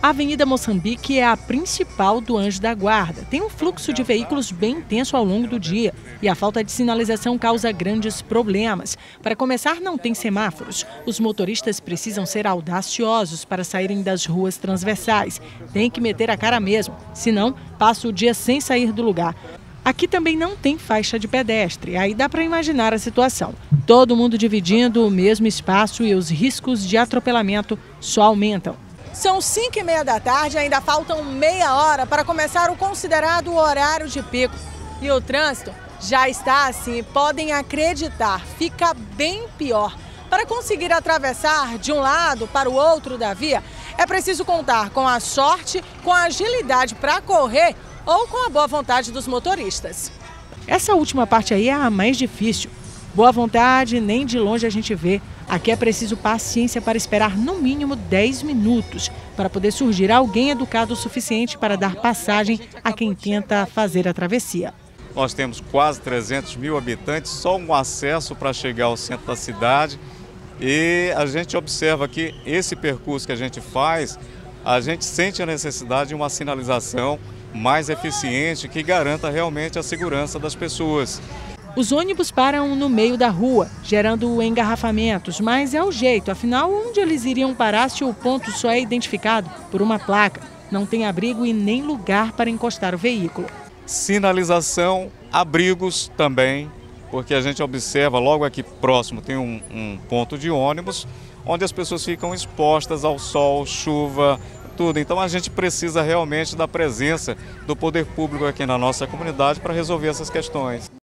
A Avenida Moçambique é a principal do Anjo da Guarda. Tem um fluxo de veículos bem intenso ao longo do dia e a falta de sinalização causa grandes problemas. Para começar, não tem semáforos. Os motoristas precisam ser audaciosos para saírem das ruas transversais. Tem que meter a cara mesmo, senão passa o dia sem sair do lugar. Aqui também não tem faixa de pedestre, aí dá para imaginar a situação. Todo mundo dividindo o mesmo espaço e os riscos de atropelamento só aumentam. São 5h30 da tarde, ainda faltam meia hora para começar o considerado horário de pico. E o trânsito já está assim, podem acreditar, fica bem pior. Para conseguir atravessar de um lado para o outro da via, é preciso contar com a sorte, com a agilidade para correr ou com a boa vontade dos motoristas. Essa última parte aí é a mais difícil. Boa vontade nem de longe a gente vê. Aqui é preciso paciência para esperar no mínimo 10 minutos para poder surgir alguém educado o suficiente para dar passagem a quem tenta fazer a travessia. Nós temos quase 300 mil habitantes, só um acesso para chegar ao centro da cidade. E a gente observa que esse percurso que a gente faz, a gente sente a necessidade de uma sinalização mais eficiente que garanta realmente a segurança das pessoas. Os ônibus param no meio da rua, gerando engarrafamentos, mas é o jeito, afinal, onde eles iriam parar se o ponto só é identificado por uma placa? Não tem abrigo e nem lugar para encostar o veículo. Sinalização, abrigos também, porque a gente observa logo aqui próximo tem um ponto de ônibus, onde as pessoas ficam expostas ao sol, chuva, tudo. Então a gente precisa realmente da presença do poder público aqui na nossa comunidade para resolver essas questões.